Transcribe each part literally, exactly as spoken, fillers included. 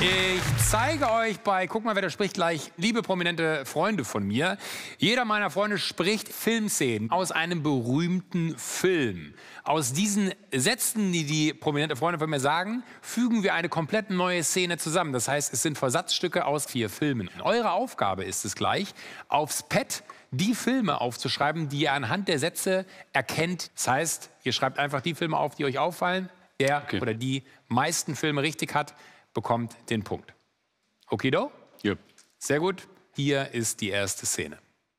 Ich zeige euch bei Guck mal, wer da spricht gleich, liebe prominente Freunde von mir. Jeder meiner Freunde spricht Filmszenen aus einem berühmten Film. Aus diesen Sätzen, die die prominente Freunde von mir sagen, fügen wir eine komplett neue Szene zusammen. Das heißt, es sind Versatzstücke aus vier Filmen. Eure Aufgabe ist es gleich, aufs Pad die Filme aufzuschreiben, die ihr anhand der Sätze erkennt. Das heißt, ihr schreibt einfach die Filme auf, die euch auffallen. Der okay. oder die meisten Filme richtig hat, bekommt den Punkt. Okido? Yep. Sehr gut. Hier ist die erste Szene.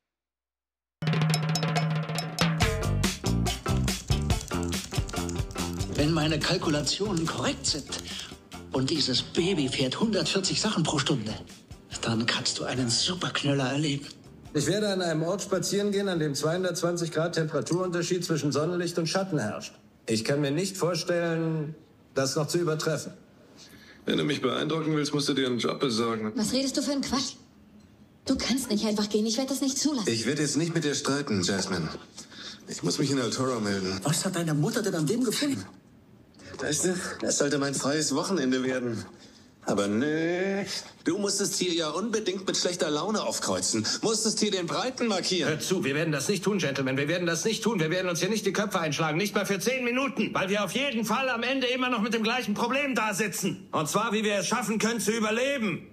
Wenn meine Kalkulationen korrekt sind und dieses Baby fährt hundertvierzig Sachen pro Stunde, dann kannst du einen Superknüller erleben. Ich werde an einem Ort spazieren gehen, an dem zweihundertzwanzig Grad Temperaturunterschied zwischen Sonnenlicht und Schatten herrscht. Ich kann mir nicht vorstellen, das noch zu übertreffen. Wenn du mich beeindrucken willst, musst du dir einen Job besorgen. Was redest du für einen Quatsch? Du kannst nicht einfach gehen, ich werde das nicht zulassen. Ich werde jetzt nicht mit dir streiten, Jasmine. Ich muss mich in El Toro melden. Was hat deine Mutter denn an dem gefunden? Weißt du, das sollte mein freies Wochenende werden. Aber nö. Du musstest hier ja unbedingt mit schlechter Laune aufkreuzen. Musstest hier den Breiten markieren. Hört zu, wir werden das nicht tun, Gentlemen. Wir werden das nicht tun. Wir werden uns hier nicht die Köpfe einschlagen. Nicht mal für zehn Minuten. Weil wir auf jeden Fall am Ende immer noch mit dem gleichen Problem da sitzen. Und zwar, wie wir es schaffen können, zu überleben.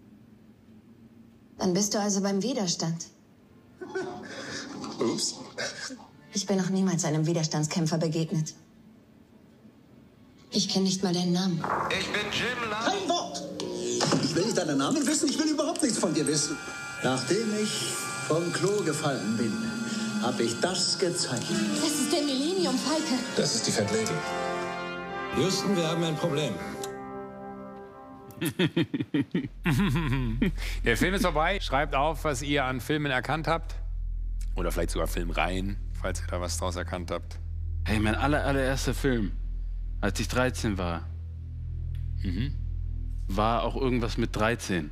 Dann bist du also beim Widerstand. Ups. Ich bin noch niemals einem Widerstandskämpfer begegnet. Ich kenne nicht mal deinen Namen. Ich bin Jim Lang. Kein Wort! Ich will nicht deinen Namen wissen, ich will überhaupt nichts von dir wissen. Nachdem ich vom Klo gefallen bin, habe ich das gezeigt. Das ist der Millennium Falke. Das ist die Fat Lady. Houston, wir haben ein Problem. Der Film ist vorbei. Schreibt auf, was ihr an Filmen erkannt habt. Oder vielleicht sogar Filmreihen, falls ihr da was draus erkannt habt. Hey, mein aller, allererster Film, als ich dreizehn war, mhm. war auch irgendwas mit dreizehn.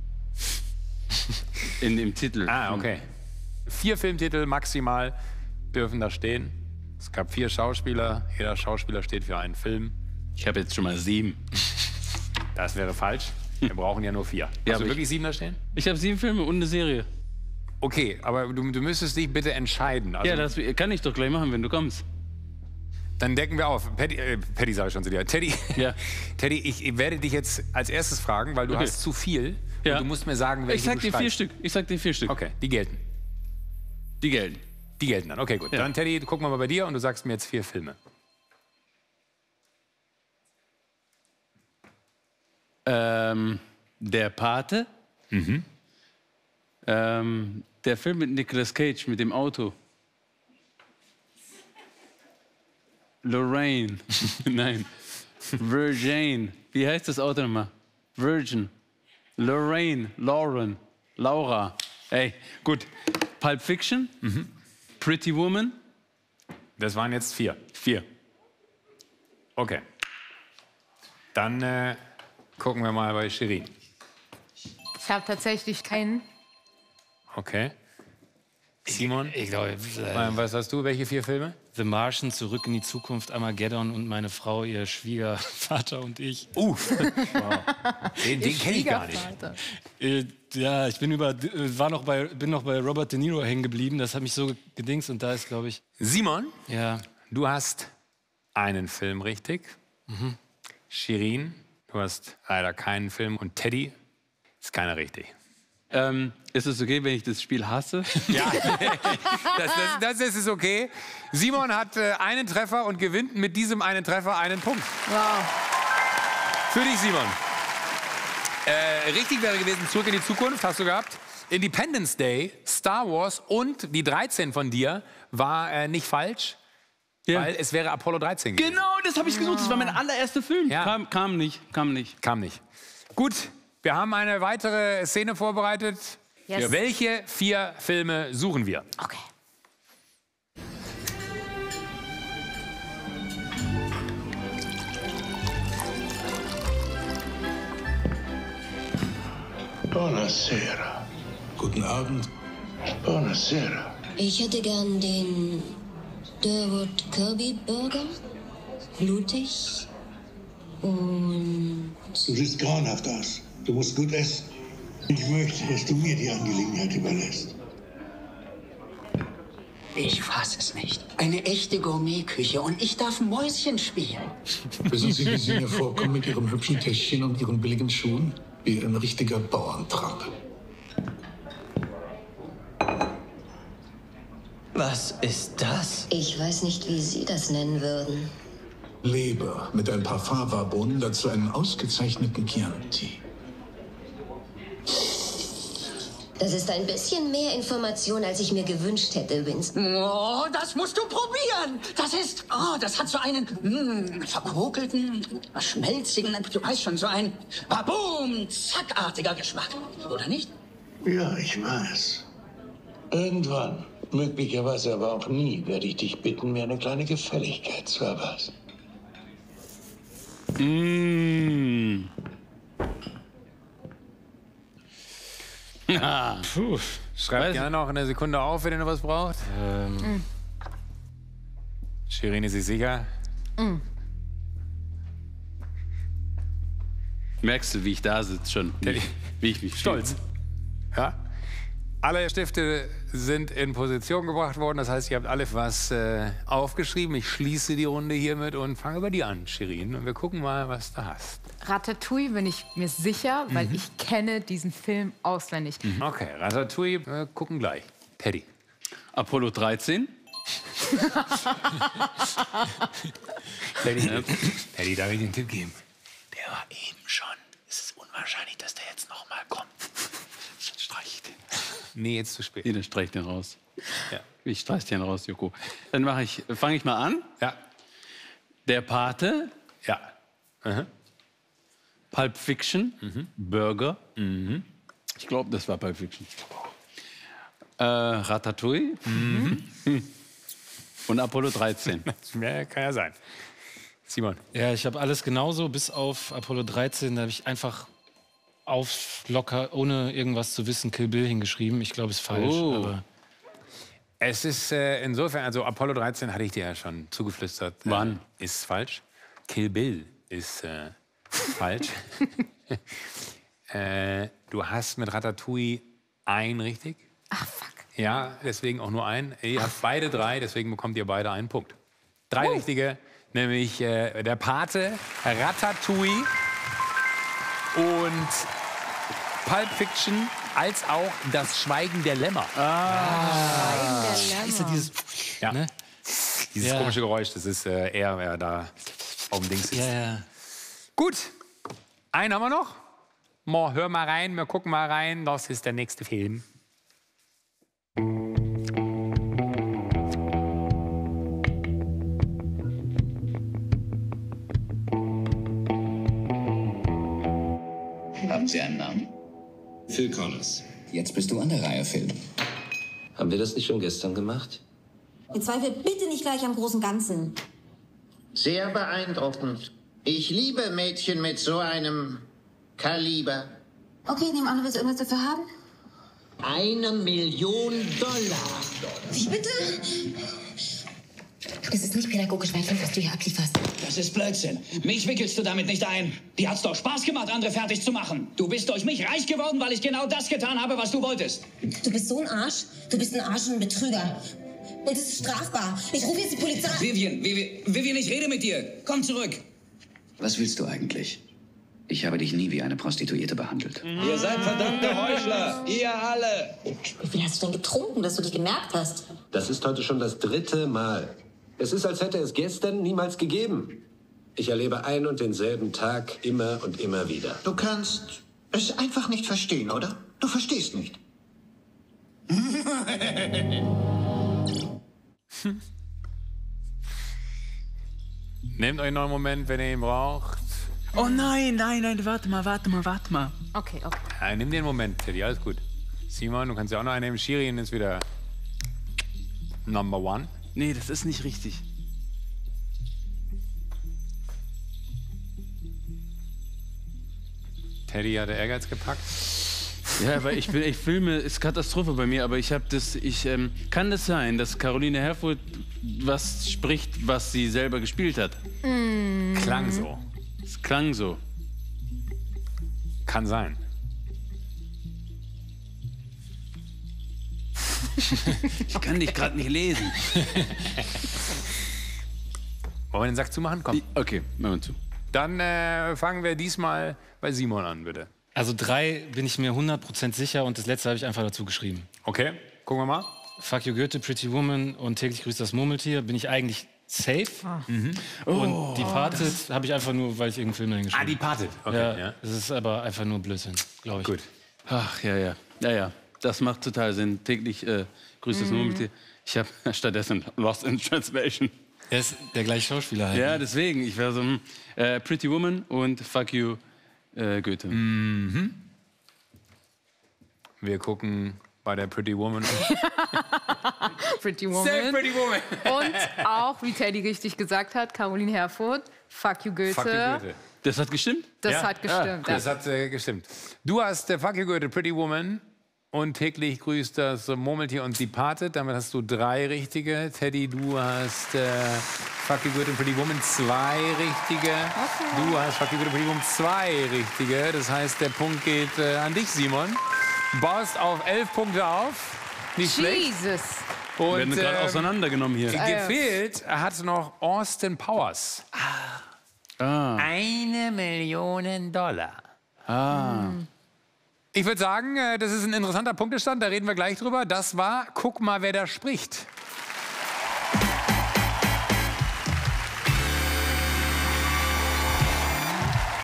In dem Titel. Ah, okay. Vier Filmtitel maximal dürfen da stehen. Es gab vier Schauspieler. Jeder Schauspieler steht für einen Film. Ich habe jetzt schon mal sieben. Das wäre falsch. Wir brauchen ja nur vier. Ja, hast du wirklich ich, sieben da stehen? Ich habe sieben Filme und eine Serie. Okay, aber du, du müsstest dich bitte entscheiden. Also, ja, das kann ich doch gleich machen, wenn du kommst. Dann decken wir auf. Paddy, äh, Paddy sage ich schon zu dir. Teddy, ja. Teddy, ich werde dich jetzt als erstes fragen, weil du okay. hast zu viel. Ja. Und du musst mir sagen, welche ich sag du dir schreibst. vier Stück. Ich sag dir vier Stück. Okay, die gelten. Die gelten. Die gelten dann. Okay, gut. Ja. Dann, Teddy, gucken wir mal bei dir und du sagst mir jetzt vier Filme. Ähm, Der Pate. Mhm. Ähm, der Film mit Nicolas Cage, mit dem Auto. Lorraine. Nein. Virgin. Wie heißt das Auto nochmal? Virgin. Lorraine. Lauren. Laura. Ey, gut. Pulp Fiction. Mhm. Pretty Woman. Das waren jetzt vier. Vier. Okay. Dann äh, gucken wir mal bei Shirin. Ich habe tatsächlich keinen. Okay. Simon? Ich, ich glaube, äh, was hast du? Welche vier Filme? The Martian, Zurück in die Zukunft, Armageddon und meine Frau, ihr Schwiegervater und ich. Uh, wow. Den, den kenne ich gar nicht. Äh, ja, ich bin, über, war noch bei, bin noch bei Robert De Niro hängen geblieben. Das hat mich so gedingst und da ist, glaube ich... Simon? Ja. Du hast einen Film richtig. Mhm. Shirin, du hast leider keinen Film. Und Teddy ist keiner richtig. Ähm, ist es okay, wenn ich das Spiel hasse? Ja, das, das, das ist okay. Simon hat äh, einen Treffer und gewinnt mit diesem einen Treffer einen Punkt. Wow. Für dich, Simon. Äh, richtig wäre gewesen, Zurück in die Zukunft, hast du gehabt. Independence Day, Star Wars und die dreizehn von dir war äh, nicht falsch, ja. weil es wäre Apollo dreizehn gewesen. Genau, das habe ich gesucht. Das war mein allererster Film. Ja. Kam, kam nicht, kam nicht. Kam nicht. Gut. Wir haben eine weitere Szene vorbereitet. Yes. Welche vier Filme suchen wir? Okay. Buonasera. Guten Abend. Buonasera. Ich hätte gern den Durwood Kirby Burger. Blutig, Und Du siehst grauenhaft aus. Du musst gut essen. Ich möchte, dass du mir die Angelegenheit überlässt. Ich fass es nicht. Eine echte Gourmetküche und ich darf Mäuschen spielen. Wissen Sie, wie Sie mir vorkommen mit Ihrem hübschen Täschchen und Ihren billigen Schuhen? Wie ein richtiger Bauerntrab. Was ist das? ich weiß nicht, wie Sie das nennen würden. Leber mit ein paar Fava-Bohnen, dazu einen ausgezeichneten Chianti. Das ist ein bisschen mehr Information, als ich mir gewünscht hätte, Winston. Oh, das musst du probieren. Das ist, oh, das hat so einen mm, verkokelten, schmelzigen, du weißt schon, so ein Baboom, zackartiger Geschmack. Oder nicht? Ja, ich weiß. Irgendwann, möglicherweise aber auch nie, werde ich dich bitten, mir eine kleine Gefälligkeit zu erweisen. Mmh. Ja. Puh. Schreibt Weiß- gerne noch eine Sekunde auf, wenn ihr noch was braucht. Ähm, Shirin ist sich sicher. Merkst du, wie ich da sitze schon? Wie, wie ich mich Stolz. Ja. Alle Stifte sind in Position gebracht worden. Das heißt, ihr habt alle was äh, aufgeschrieben. Ich schließe die Runde hiermit und fange bei dir an, Shirin. Und wir gucken mal, was du hast. Ratatouille bin ich mir sicher, weil ich kenne diesen Film auswendig. Okay, Ratatouille, wir gucken gleich. Teddy. Apollo dreizehn. Teddy, Teddy, darf ich dir einen Tipp geben? Der war eben schon. Es ist unwahrscheinlich, dass der jetzt noch mal kommt. Streich ich den. Nee, jetzt zu spät. Nee, dann streich den raus. Ja. Ich streich den raus, Joko. Dann mache ich, fange ich mal an. Ja. Der Pate, Ja. Mhm. Pulp Fiction, Burger. Ich glaube, das war Pulp Fiction. Äh, Ratatouille und Apollo dreizehn. Ja, kann ja sein. Simon. ja, ich habe alles genauso, bis auf Apollo dreizehn. Da habe ich einfach auf locker, ohne irgendwas zu wissen, Kill Bill hingeschrieben. Ich glaube, es ist falsch. Oh. Aber Es ist äh, insofern, also Apollo dreizehn hatte ich dir ja schon zugeflüstert. Äh, Wann? Ist falsch. Kill Bill ist äh, falsch. äh, du hast mit Ratatouille ein richtig. Ach, fuck. Ja, deswegen auch nur ein. Ihr habt beide drei, deswegen bekommt ihr beide einen Punkt. Drei richtige, nämlich äh, der Pate, Ratatouille und Pulp Fiction, als auch das Schweigen der Lämmer. Scheiße, dieses. Ja. Ne? Dieses Ja. komische Geräusch, das ist äh, er, wer da auf dem Ding sitzt. Ja, ja. Gut, einen haben wir noch. Mo, hör mal rein, wir gucken mal rein. Das ist der nächste Film. Haben Sie einen Namen? Phil Connors. Jetzt bist du an der Reihe, Phil. Haben wir das nicht schon gestern gemacht? Jetzt zweifel bitte nicht gleich am großen Ganzen. Sehr beeindruckend. Ich liebe Mädchen mit so einem Kaliber. Okay, nehmen an, willst du irgendwas dafür haben? Eine Million Dollar. Wie bitte? Das ist nicht pädagogisch wertvoll, was du hier ablieferst. Das ist Blödsinn. Mich wickelst du damit nicht ein. Die hat's doch Spaß gemacht, andere fertig zu machen. Du bist durch mich reich geworden, weil ich genau das getan habe, was du wolltest. Du bist so ein Arsch. Du bist ein Arsch und ein Betrüger. Und es ist strafbar. Ich rufe jetzt die Polizei. Vivian, Vivian, Vivian, ich rede mit dir. Komm zurück. Was willst du eigentlich? Ich habe dich nie wie eine Prostituierte behandelt. Ihr seid verdammte Heuchler. Ihr alle. Wie viel hast du denn getrunken, dass du dich gemerkt hast? Das ist heute schon das dritte Mal. Es ist, als hätte es gestern niemals gegeben. Ich erlebe ein und denselben Tag immer und immer wieder. Du kannst es einfach nicht verstehen, oder? Du verstehst nicht. Nehmt euch noch einen Moment, wenn ihr ihn braucht. Oh nein, nein, nein, warte mal, warte mal, warte mal. Okay, okay. Ja, nimm dir einen Moment, Teddy, alles gut. Simon, du kannst ja auch noch einen nehmen. Shirin ist wieder Number One. Nee, das ist nicht richtig. Teddy hat der Ehrgeiz gepackt. Ja, aber ich bin, ich filme, ist Katastrophe bei mir, aber ich habe das, ich, ähm, kann das sein, dass Caroline Herfurth was spricht, was sie selber gespielt hat? Klang so. Es klang so. Kann sein. Ich kann dich gerade nicht lesen. Wollen wir den Sack zumachen? Komm. Okay, machen wir zu. Dann äh, fangen wir diesmal bei Simon an, bitte. Also drei bin ich mir hundert Prozent sicher und das letzte habe ich einfach dazu geschrieben. Okay, gucken wir mal. Fuck You Goethe, Pretty Woman und Täglich grüßt das Murmeltier bin ich eigentlich safe. Ah. Mhm. Und Oh, Departed habe ich einfach nur, weil ich irgendeinen Film hingeschrieben habe. Ah, Departed. Okay, ja, ja. Das ist aber einfach nur Blödsinn, glaube ich. Gut. Ach, ja, ja. Ja, ja. Das macht total Sinn. Täglich äh, grüßt das Mhm. Murmeltier. Ich habe stattdessen Lost in Translation. Er ist der gleiche Schauspieler halt. Ja, deswegen. Ich wäre so hm, äh, Pretty Woman und Fuck You äh, Goethe. Mhm. Wir gucken bei der Pretty Woman. Pretty Woman. Sehr Pretty Woman. Und auch, wie Teddy richtig gesagt hat, Caroline Herfurth, Fuck You Goethe. Fuck you, Goethe. Das hat gestimmt? Das Ja. hat gestimmt. Das ja. hat äh, gestimmt. Du hast äh, Fuck You Goethe, Pretty Woman und Täglich grüßt das Murmeltier und Departed. Damit hast du drei richtige. Teddy, du hast äh, Fuck You Goethe und Pretty Woman, zwei richtige. Du hast Fuck You Goethe und Pretty Woman, zwei richtige. Das heißt, der Punkt geht äh, an dich, Simon. Baust auf elf Punkte auf. Nicht schlecht. Jesus. Wir werden gerade ähm, auseinandergenommen hier. gefehlt hat noch Austin Powers. Ah. Eine Million Dollar. Ah. Ich würde sagen, äh, das ist ein interessanter Punktestand, da reden wir gleich drüber. Das war Guck mal, wer da spricht.